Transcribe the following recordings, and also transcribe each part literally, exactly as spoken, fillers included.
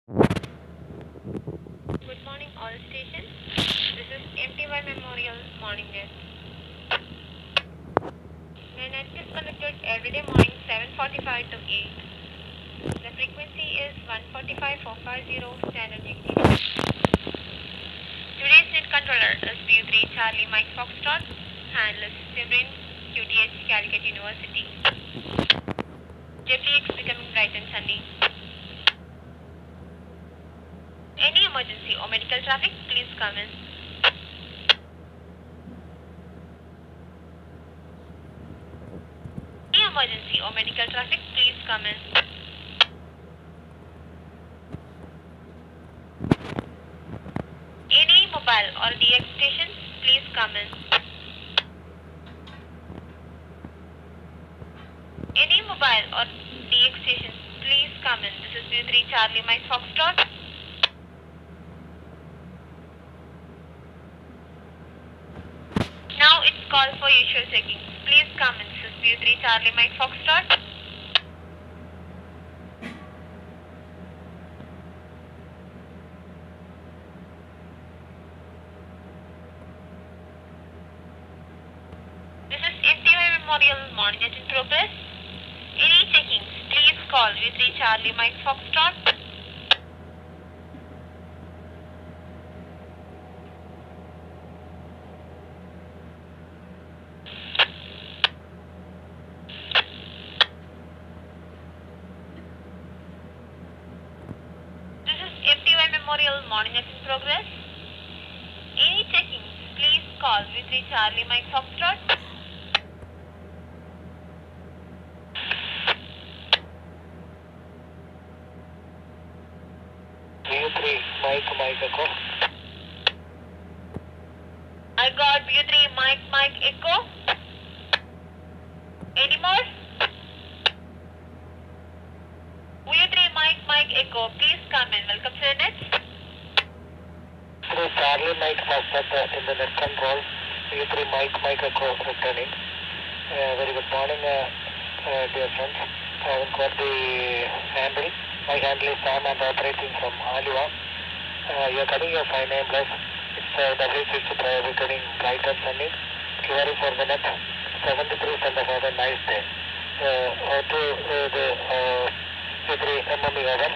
Good morning, all stations. This is M T Y Memorial Morning News. The net is conducted every day morning seven forty-five to eight. The frequency is one forty-five four fifty standard dictation. Today's net controller is B U three Charlie Mike Foxtrot, handler Simrin, Q T H Calicut University. J P X becoming bright and sunny. Any emergency or medical traffic, please come in. Any emergency or medical traffic, please come in. Any mobile or D X station, please come in. Any mobile or D X station, please come in. This is B U three Charlie Mike Foxtrot. Now it's call for usual checking. Please come in. This is B U three Charlie Mike Foxtrot. This is M T Y Memorial Morning Net in progress. Any checkings, please call B U three Charlie Mike Foxtrot. This is M T Y Memorial Morning Net in progress. Any checkings, please call B U three Charlie Mike Foxtrot. B U three Mike Mike Echo. I got B U three Mike Mike Echo. Any more? B U three Mike Mike Echo, please come in. Welcome to the net. three Charlie Mike Foxtrot in the net control. B U three Mike Mike Echo returning. Uh, very good morning, uh, uh, dear friends. I have got the handle. My handle is Sam and operating from Aliwa. Uh, you are cutting your five nine plus. It's uh, W six uh, returning bright and sunny. Clearing for the net. seventy-three center for a nice day. Uh, uh, to uh, the uh, B U three M M E over.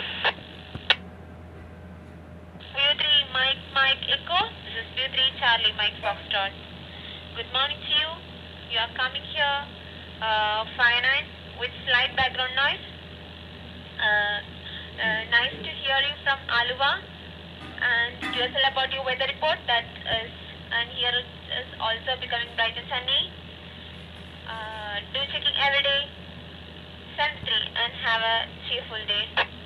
B U three Mike Mike Echo. This is B U three Charlie Mike Foxtrot. Good morning to you. You are coming here uh, five nine with slight background noise. Uh, uh, nice to hear you from Aluva, and tell us about your weather report. That is, and here it is also becoming bright and sunny. Uh, do checking every day, seven three, and have a cheerful day.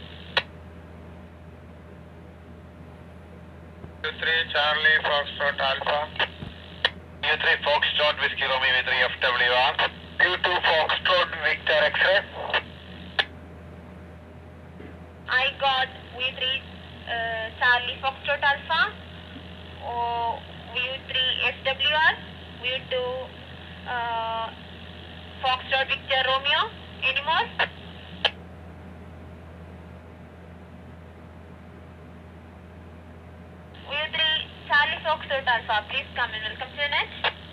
B U three Charlie Foxtrot Alpha. B U three Foxtrot Whiskey Romeo V three F W R. B U two Foxtrot Victor X-ray. I got V three uh, Charlie Foxtrot Alpha, or V three F W R, V two uh, Foxtrot Victor Romeo. Any more? V three Charlie Foxtrot Alpha, please come in. Welcome to the net.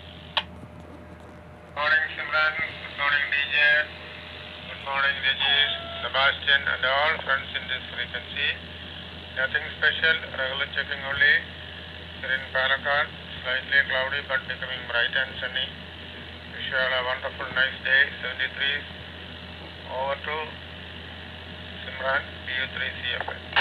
Morning Simran, good morning D J, good morning Regis, Sebastian and all friends in this frequency. Nothing special, regular checking only. Here in Palakkad, slightly cloudy but becoming bright and sunny. Wish you all a wonderful nice day. seventy-three, over to Simran, B U three C F N.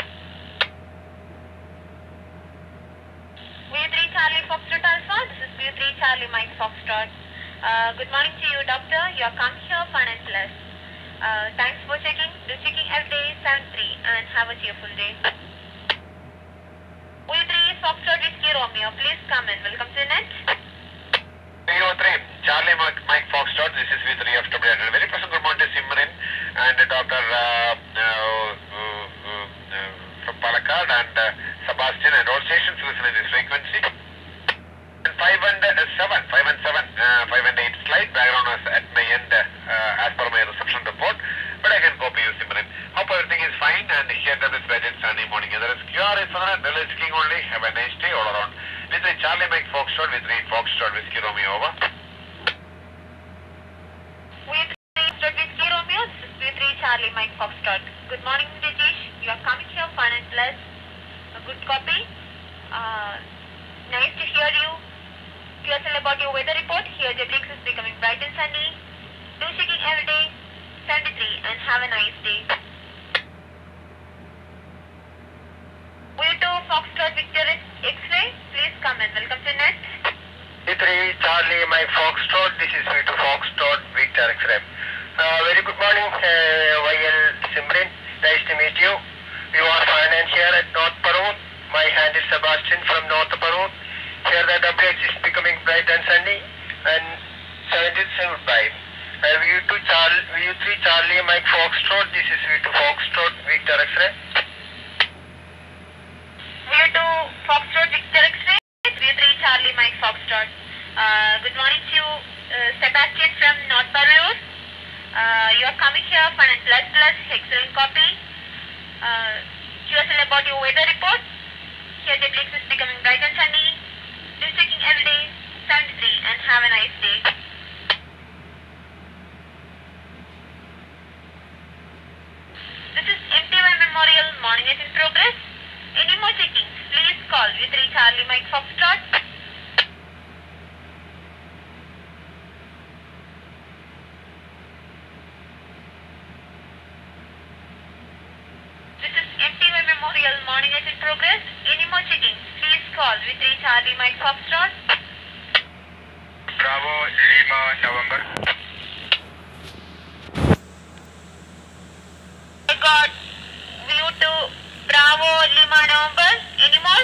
V three Charlie Foxtrot Alpha, this is V three Charlie Mike Foxtrot. Uh, good morning to you, doctor. You are come here fun and plus. Uh, thanks for checking. Do checking every day, seven three, and have a cheerful day. V three Foxtrot Whiskey Romeo, please come in. Welcome to the net. B U three Charlie Mike, Mike Foxtrot. This is V three F W R. Very pleasant good morning to Simran and Doctor Uh, uh, uh, uh, from Palakkad and uh, Sebastian and all stations listen in this frequency. And five and seven, five and seven, uh, five and eight slight background was at my end uh, as per my reception report, but I can copy you Simran. Hope everything is fine and here that is Rajat Sunny morning. Have a nice day all around. With the Charlie Mike Foxtrot with three Foxtrot Whiskey Romeo, over. With three Whiskey Romeo, this is with three Charlie Mike Foxtrot. Good morning, Rajesh. You are coming here, Fun and Plus. A good copy. Uh, nice to hear you. Q S L about your weather report. Here the Blix is becoming bright and sunny. Do checking every day. seventy-three and have a nice day. V two Foxtrot Victor X-ray, please come and welcome to net. V three Charlie Mike Foxtrot, this is V two Foxtrot Victor X-ray. Uh, very good morning, uh, Y L Simrin, nice to meet you. You are finance here at North Parur. My hand is Sebastian from North Parur. Here the W X is becoming bright and sunny and seventy-seven vibe. Uh, V two Charlie, V three Charlie Mike Foxtrot, this is V two Foxtrot Victor X-ray. V two Foxtrot Victor X-ray, V three Charlie Mike Foxtrot. Uh, good morning to you, uh, Sebastian from North Parur. Uh, you are coming here, Fun and Plus Plus, excellent copy. Uh, Q S L about your weather report. Here the Blix is becoming bright and sunny. Do checking every day, seventy-three and have a nice day. This is M T Y Memorial, morning is in progress. Any more checkings, please call V three Charlie Mike Foxtrot. This is M T Y Memorial, morning is in progress. Any more checkings, please call V three Charlie Mike Foxtrot. Bravo, Lima, November. I got V two Bravo, Lima, November. Any more?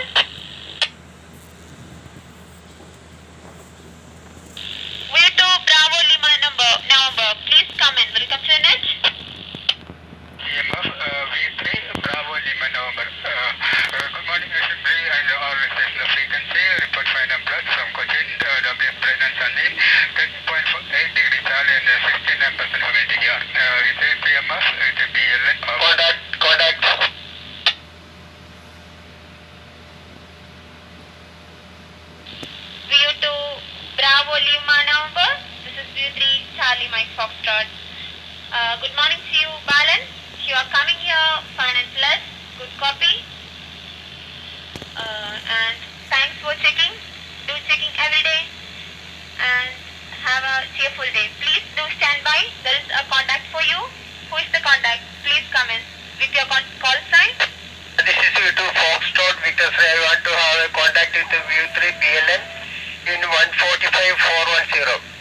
V two Bravo, Lima, number, November. Please come in. Welcome to the net. E M F, uh, V three Bravo, Lima, November. Uh, uh, good morning, Mister B and all station frequency. Report five and plus from Cochin, uh, W X bright and sunny. ten point eight degrees Charlie and sixty-nine percent humidity here. Uh, V three P M F, it will be L N. Contact, contact. V two Bravo, Lima, November. This is V three Charlie Mike Foxtrot. Uh, good morning to you, Balan. You are coming here, Fun and Plus. Good copy. Uh, and thanks for checking. Do checking every day. And have a cheerful day. Please do stand by. There is a contact for you. Who is the contact? Please come in with your con call sign. This is V two Foxtrot Victor X-ray. I want to have a contact with the V three B L N in one four five four one zero.